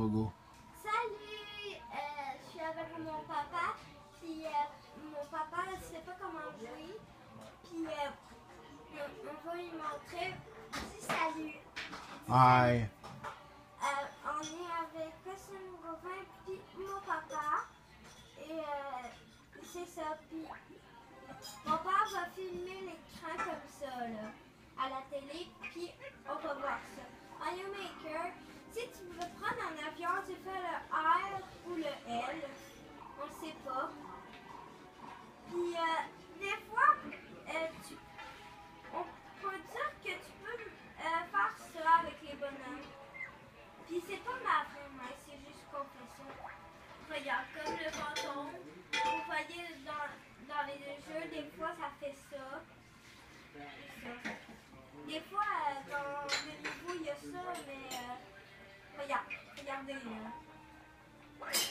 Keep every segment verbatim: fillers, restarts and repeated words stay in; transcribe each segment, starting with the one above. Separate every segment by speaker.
Speaker 1: Gogo?
Speaker 2: Salut! Euh, je suis avec mon papa, puis euh, mon papa ne sait pas comment jouer, puis euh, on, on va lui montrer. Dis salut!
Speaker 1: Hi!
Speaker 2: Euh, on est avec Christian Gauvin, puis mon papa, et euh, c'est ça, puis mon papa va filmer l'écran comme ça, là, à la télé, puis on va voir ça. Mario Maker, si tu veux prendre un avion, tu fais le R ou le L, on ne sait pas. Puis euh, des fois, euh, tu, on peut dire que tu peux euh, faire ça avec les bonhommes. Puis c'est pas ma vraie main, c'est juste qu'on fait ça. Regarde, comme le bâton, vous voyez dans, dans les deux jeux, des fois ça fait ça. ça. Des fois, euh, dans le niveau, il y a ça, mais euh, regarde, regardez là. Ici,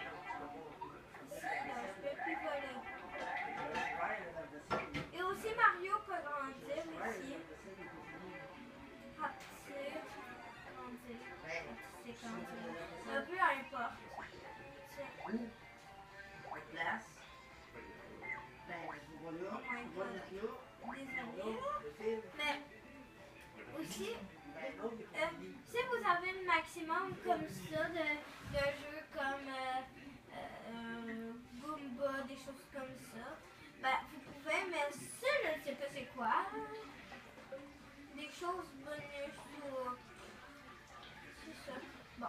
Speaker 2: là, je peux plus voler. Et aussi, Mario peut grandir ici. Rapetisser, grandir, rapetisser, grandir. Un peu importe. Tiens.
Speaker 3: La place. Ben, je vois là, je vois là.
Speaker 2: Désolée. Mais aussi, euh, si vous avez le maximum comme ça de, de jeux comme euh, euh, Goomba, des choses comme ça, ben, vous pouvez, mais ça, je ne sais pas c'est quoi. Des choses bonus ou... C'est ça. Bon.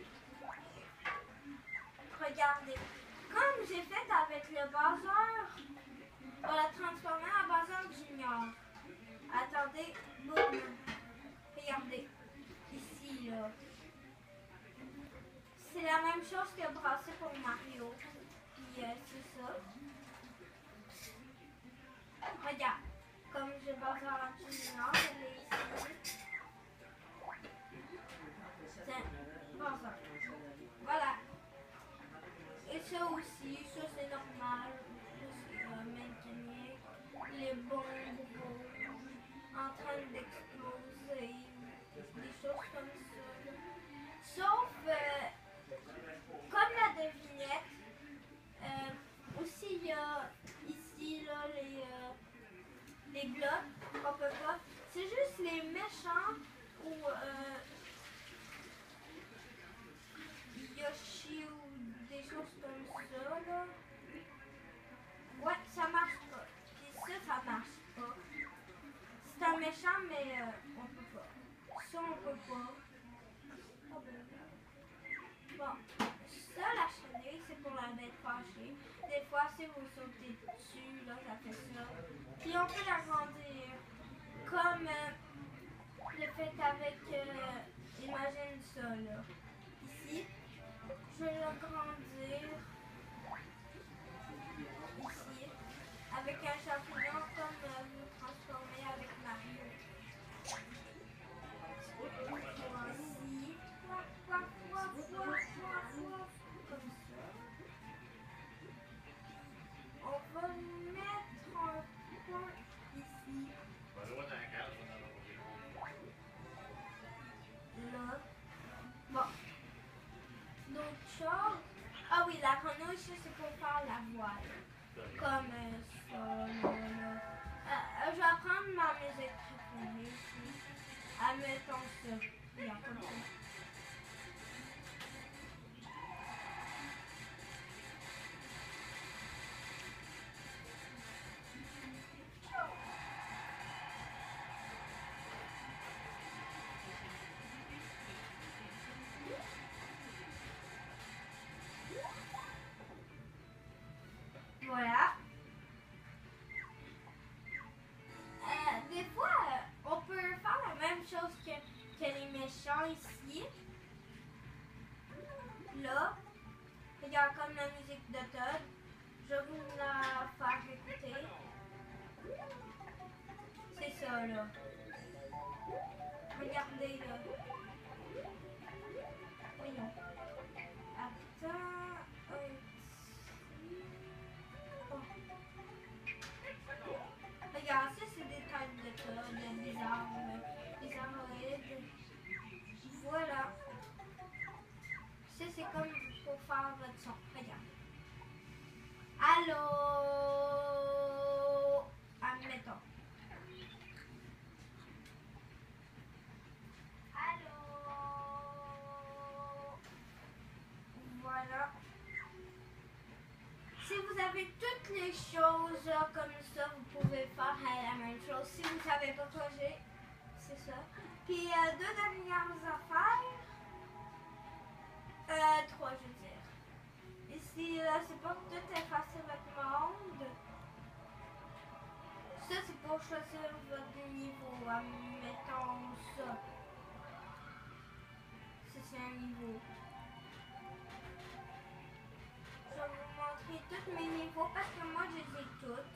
Speaker 2: Regardez. Comme j'ai fait avec le Bowser, on l'a transformé en Bowser Junior. Attendez, boum. Regardez. Ici, là. C'est la même chose que brasser pour Mario. Puis, euh, c'est ça. Regarde. Comme je Bowser Junior, elle est ici. Tiens, Bowser. Voilà. Et ça aussi, ça c'est normal. C'est euh, mécanique. Les bombes en train d'exploser. Des choses comme ça. Sauf, euh, comme la devinette, euh, aussi il y a ici là, les, euh, les blocs qu'on peut pas. C'est juste les méchants ou euh, Yoshi ou des choses comme ça là. Ouais, ça marche pas. Puis ça, ça marche pas. C'est un méchant, mais euh, on peut pas. Ça, on peut pas. Oh ben. Bon, ça, la chenille, c'est pour la bête fâchée. Des fois, si vous sautez dessus, là, ça fait ça. Puis on peut l'agrandir. Comme euh, le fait avec, euh, imagine ça, là. Ici, je vais l'agrandir. Ici, avec un champignon comme euh, vous transformez avec Mario. Ici, comme ça. On va mettre un point ici. Là. Bon. D'autres choses. Ah oui, la grenouille, c'est pour faire la voile. Comme euh, ça, là, là. Euh, je vais prendre ma musique préférée ici. Admettons ça. Regarde, comme ça. Voilà. Euh, des fois, euh, on peut faire la même chose que, que les méchants ici. Là. Regarde comme la musique de Todd. Je vais vous la faire écouter. C'est ça, là. Regardez, là. Voyons. Attends. Un petit... Oh. Regarde, ça, c'est des têtes de Todd, des arbres, des armoïdes. Voilà. faire votre son. Regarde. Allô? Admettons. Allô? Voilà. Si vous avez toutes les choses euh, comme ça, vous pouvez faire euh, la même chose. Si vous ne savez pas quoi j'ai, c'est ça. Puis euh, deux dernières affaires. Euh, trois, je veux dire. Ici, là, c'est pas pour tout effacer votre monde. Ça, c'est pour choisir votre niveau. Mettons ça. Ça, c'est un niveau. Je vais vous montrer tous mes niveaux parce que moi, je les ai toutes.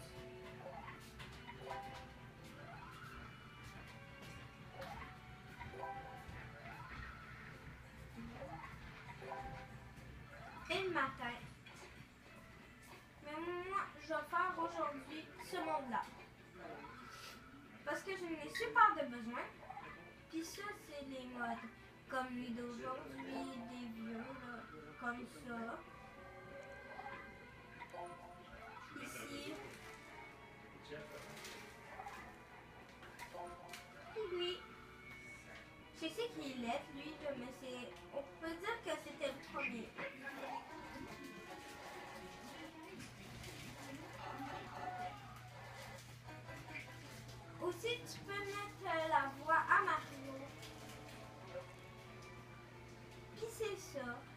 Speaker 2: Et le matin. Mais moi, je vais faire aujourd'hui ce monde-là. Parce que je n'ai super de besoin. Puis ça, c'est les modes. Comme lui d'aujourd'hui, des vieux, là, comme ça. Ici. Et lui. Je sais qu'il est laid, lui, là, mais c'est. On peut dire que c'était le premier. Aussi, tu peux mettre la voix à Mario. Puis c'est ça.